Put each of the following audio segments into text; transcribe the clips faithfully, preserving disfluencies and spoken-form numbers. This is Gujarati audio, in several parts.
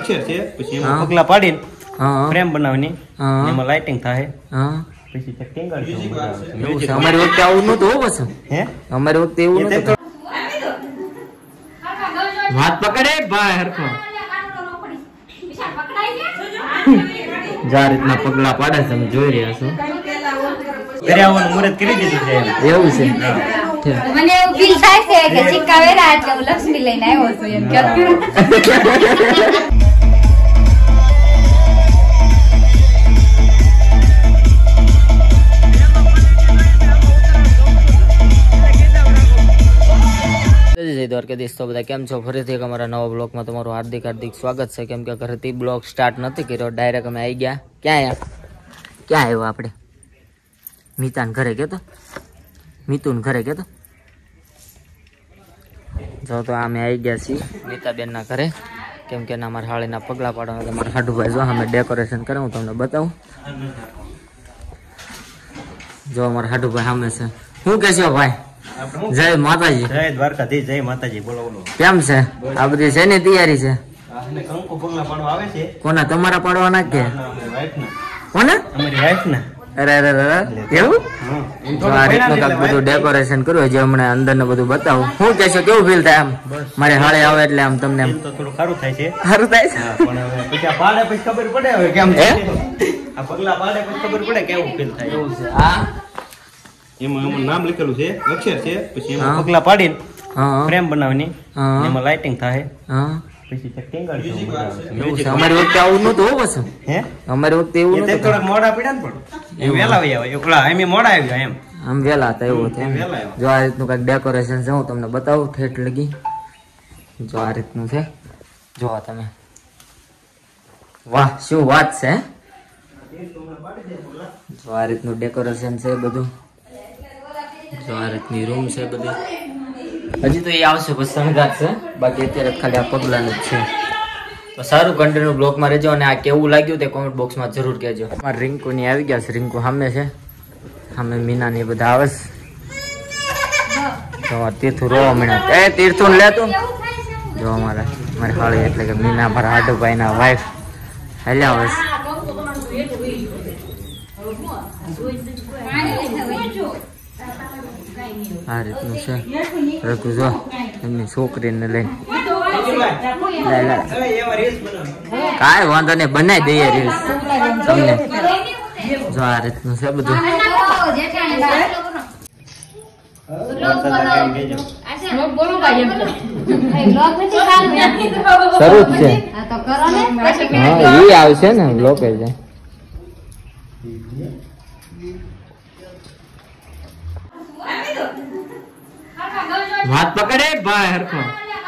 અક્ષર છે પછી એમાં પગલા પાડીને હા ફ્રેમ બનાવવાની હા એમાં લાઇટિંગ થાય હા પછી ટેંગાડી એવું છે અમારી વખતે આવું નતું હો બસ હે અમારી વખતે એવું નતું વાત પકડે ભાઈ હરખો જા રીતના પગલા પાડે છે તમે જોઈ રહ્યા છો ઘરે આવવાનું મુહૂર્ત કરી દીધું છે એવું છે મને એવું ફીલ થાય છે કે સિક્કા વેરા એટલે હું લક્ષ્મી લઈને આવ્યો છું એમ કે દ્વારકાધીશ તો બધા કેમ છો ફરીથી અમારા નવા બ્લોગમાં તમારું હાર્દિક હાર્દિક સ્વાગત છે કેમ કે ઘરેથી બ્લોગ સ્ટાર્ટ નથી કર્યો ડાયરેક્ટ અમે આવી ગયા ક્યાં આવ્યા ક્યાં આવ્યો આપણે મિતાન ઘરે કેતો મિતુન ઘરે કેતો જો તો અમે આવી ગયા છીએ મિતાબેનના ઘરે કેમ કે ના મારા હાળીના પગલા પાડવાના તમારા હાડુભાઈ જો અમે ડેકોરેશન કરે હું તમને બતાવું જો અમારા હાડુભાઈ સામે છે શું કહેશો ભાઈ જય માતાજી જય દ્વારકાધીશ જય માતાજી બોલો બોલો કેમ છે આ બધી છે ને તૈયારી છે કંકુ પગલા પાડવા આવે છે કોના તમારા પાડવાના કે વાઈફના કોના અમારી વાઈફના અરે અરે અરે એવું તો આ રીતનું કાંઈક બધું ડેકોરેશન કર્યું છે હમણાં અંદર ને બધું બતાવું શું કહેશો કેવું ફીલ થાય આમ મારે હાળે આવે એટલે આમ તમને તો થોડું સારું થાય છે સારું થાય છે પણ હવે પછી આ પાડે પછી ખબર પડે હવે કેમ છે આ પગલા પાડે પછી ખબર પડે કેવું ફીલ થાય એવું છે આ એમાં એમાં નામ લખેલું છે અક્ષર છે પછી એમાં પગલા પાડીને હા ફ્રેમ બનાવવાની હા એમાં લાઇટિંગ થાય હા પછી ટેંગાડી એવું છે અમારી વખતે આવું નતું હો બસ હે અમારી વખતે એવું તે નતું થોડાક મોડા પડ્યા ને પણ એમ વેલા આવી આવે એકલા એમ મોડા આવ્યા એમ આમ વેલા હતા એવું હતું વેલા આવ્યા જો આ રીતનું કાંઈક ડેકોરેશન છે હું તમને બતાવું ઠેઠ લગી જો આ રીતનું છે જો તમે વાહ શું વાત છે જો આ રીતનું ડેકોરેશન છે બધું જો આ રીતની રૂમ છે બધી હજી તો એ આવશે પછી શણગાર છે બાકી અત્યારે ખાલી આ પગલાનું જ છે તો સારું કન્ટિન્યુ બ્લોકમાં રહેજો અને આ કેવું લાગ્યું તે કોમેન્ટ બોક્સમાં જરૂર કહેજો અમારે રિંકુની આવી ગયા છે રિંકુ સામે છે સામે મીનાની બધા આવે છે જો તીર્થું રોવા મળ્યા એ તીર્થું લે તું જો અમારા મારી હાળી એટલે કે મીના મારા હાડુભાઈ ના વાઈફ હેલ્યા આવે છે આ રીતનું છે રઘુ જો એમની છોકરીને લઈને કાંઈ વાંધો નહીં બનાવી દઈએ રીલ્સ તમને જો આ રીતનું છે બધું શરૂ જ છે હા એ આવશે ને લોકો છે વાત પકડે ભાઈ હરખો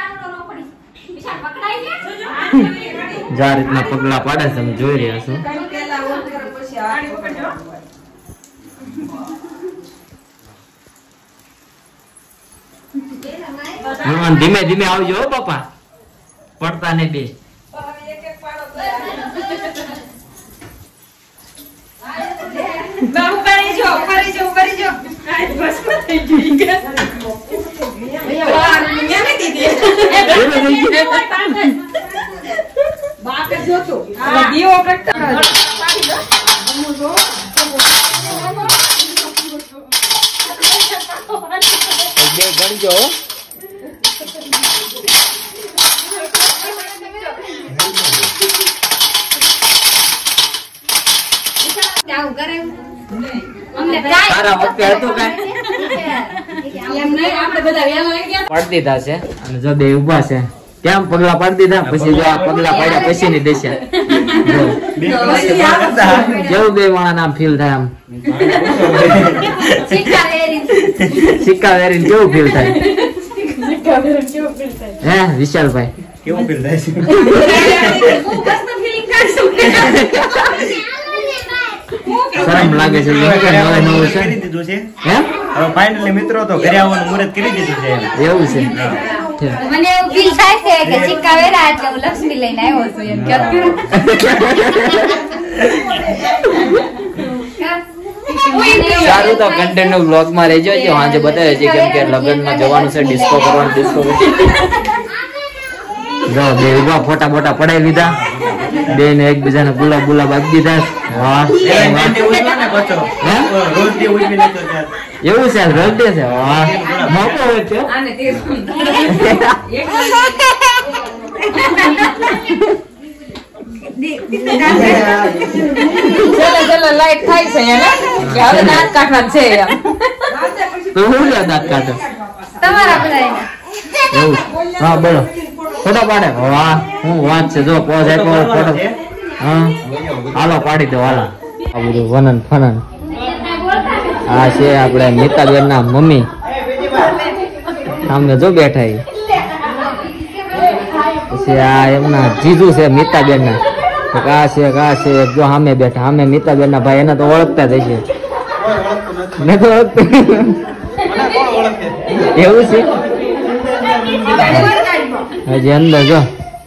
જા રીતના પગલા પાડે છે તમે જોઈ રહ્યા છો ધીમે ધીમે આવજો હો બાપા પડતા ને બે બાબુ કરી જો કરી જો કરી જો બસ થઈ ગઈ બાપ જો તો દીવો પ્રગટા બે ગણજો આવું કરે તારા વખતે હતું કાંઈ એમ નહીં આપણે બધા વેલા આવી ગયા પાડી દીધા છે અને જો બે ઉભા છે કેમ પગલા પાડી દીધા પછી જો આ પગલા પાડ્યા પછી ની દેશે કેવું બે માણા નામ ફીલ થાય આમ સિક્કા વેરી સિક્કા વેરીને કેવું ફીલ થાય સિક્કા વેરી કેવું ફીલ થાય હે વિશાલભાઈ કેવું ફીલ થાય છે હું બસ તો ફીલિંગ કરશું શરમ લાગે છે નવે નવું છે કરી દીધું છે હે હવે ફાઇનલી મિત્રો તો ઘરે આવવાનું મુહૂર્ત કરી દીધું છે એવું છે મને એવું ફીલ થાય છે કે સિક્કા વેરા એટલે હું લક્ષ્મી લઈને આવ્યો છું એમ કે સારું તો કન્ટેન્ટ બ્લોગ માં રહેજો જે આજે બતાવે છે કેમ કે લગ્ન માં જવાનું છે ડિસ્કો કરવાનું ડિસ્કો જો બે ઉભા ફોટા બોટા પડાવી લીધા, બે ને એકબીજાને ગુલાબ ગુલાબ આપી દીધા. વાહ એવું છે, રડે છે. વાહ મોકો હોય છે. ચલો લાઈટ થાય છે એને કે હવે દાંત કાઢવા છે એમ. તો હું લે દાંત કાઢો તમારા બધા એવું. હા બોલો ફોટો પાડે. વાહ હું વાત છે. જો પોઝ આપ્યો ફોટો. હા હાલો પાડી દો હાલો. આ બધું વનન ફનન. આ છે આપણે મિતાબેન ના મમ્મી સામે જો બેઠા છે. પછી આ એમના જીજુ છે મિતાબેન ના. કા છે કા છે જો સામે બેઠા. સામે મિતાબેન ના ભાઈ એને તો ઓળખતા જ હશે. મેં તો એવું છે. હજી અંદર જો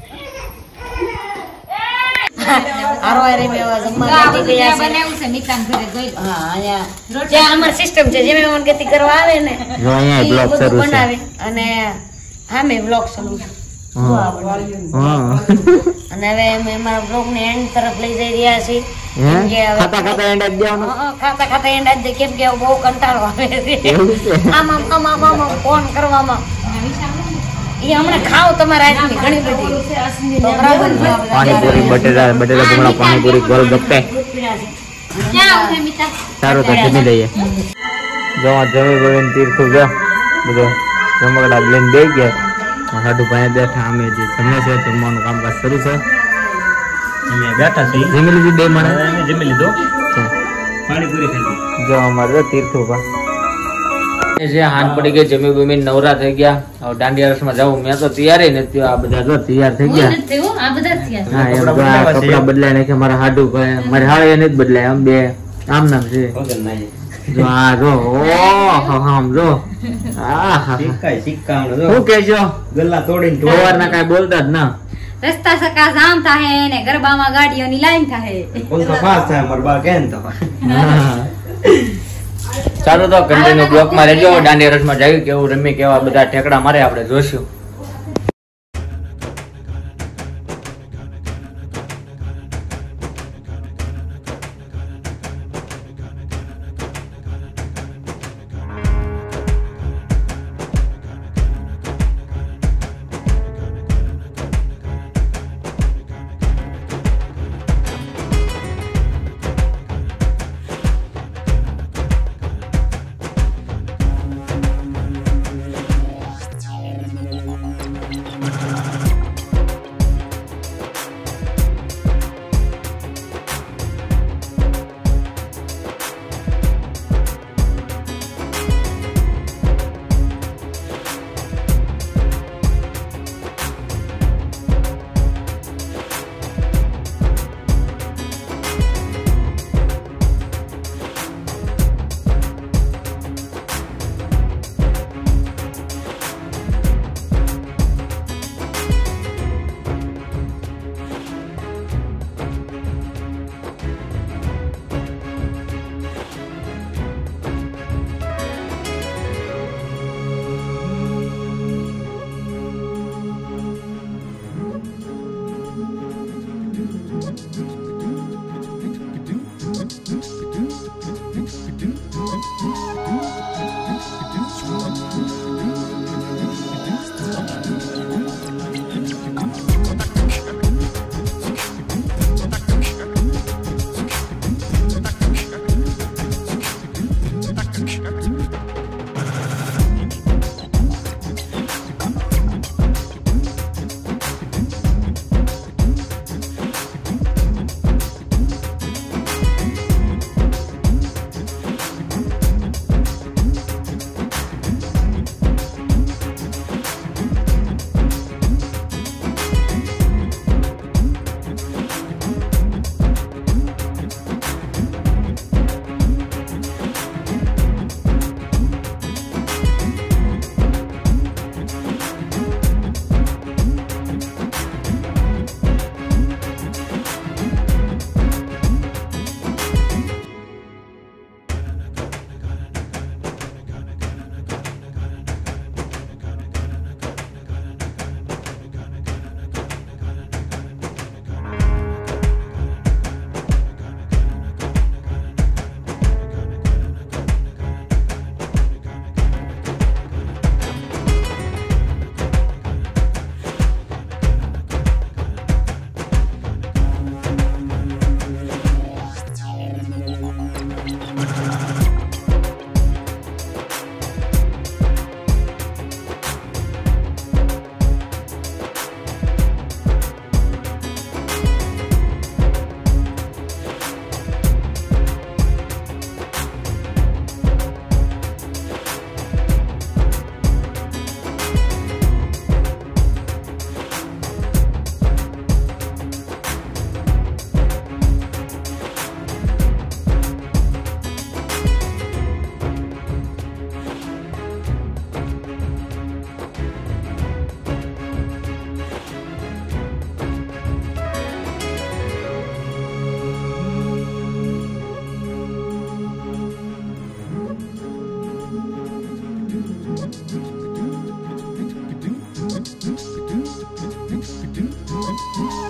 સિસ્ટમ છે જેમ ગતિ કરવા આવે ને જો અહીંયા બ્લોગ શરૂ છે. અને આમે બ્લોગ શરૂ છે. હા અને હવે અમે અમારા બ્લોગ ને એન્ડ તરફ લઈ જઈ રહ્યા છીએ. હે ખાતા ખાતા એન્ડ આપી દેવાનો. ખાતા ખાતા એન્ડ આપી દે કેમ કે બહુ કંટાળો આવે છે એવું છે. આમ આમ આમ આમ આમ ફોન કરવામાં. એ હમણાં ખાવ તમારા આજની ઘણી બધી તો બરાબર છે. પાણીપુરી બટેટા બટેટા ભૂંગળા પાણીપુરી ગોલગપ્પે ક્યાં આવું છે મિતા? સારું તો જમી લઈએ. જો જમી બમીને તીર્થું જો બધો રમકડા લઈને બે ગયા. સાડુ ભાઈ બેઠા. અમે જે જમે છે જમવાનું કામકાજ શરૂ છે. અમે બેઠા છીએ. જમી લીધું બે માણસ. અમે જમી લીધો. પાણીપુરી ખાધી. જો અમારે તીર્થું પા જે હાન પડી ગઈ. જમી બમી નવરા થઈ ગયા. હવે દાંડિયા રસમાં જવું. મેં તો તૈયાર નથી. આ બધા જો તૈયાર થઈ ગયા. આ બધા થયા હા એમ તો આ કપડા બદલાય નાખે. મારા હાડુ ભાઈ મારી હાળે નથી બદલાય. આમ બે આમ નામ છે. જો આ જો ઓહો આમ જો આહા સિક્કા સિક્કા જો શું કહેજો ગલ્લા તોડીને ઢોર ના કાઈ બોલતા જ ના. રસ્તા સકા જામ થાહે ને ગરબામાં ગાડીઓની લાઈન થાહે. કોણ તો પાસ થાય માર બા કેન તો ચાલો તો કન્ટિન્યુ બ્લોક માં રહેજો. દાંડિયા રસમાં જાવી કેવું રમી કેવા બધા ઠેકડા મારે આપણે જોશું. હમ?